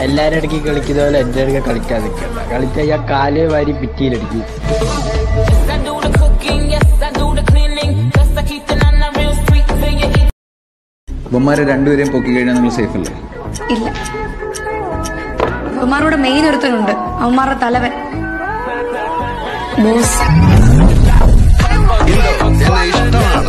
എല്ലാരും ഇടയ്ക്ക് കളിക്കുന്ന പോലെ എന്റെ അടുക്ക കളിക്കാൻ നിൽക്കണ്ട. കളിച്ചാൽ ഞാൻ കാലേ വാരി ഭിത്തിയിലടിക്കും. ഇവന്മാരെ രണ്ടുപേരെയും പൊക്കി കഴിഞ്ഞാൽ നിങ്ങൾ സേഫ് അല്ലേ? ഇല്ല, അവന്മാരുടെ മെയിൻ ഒരുത്തനുണ്ട്, അവന്മാരുടെ തലവൻ ബോസ്.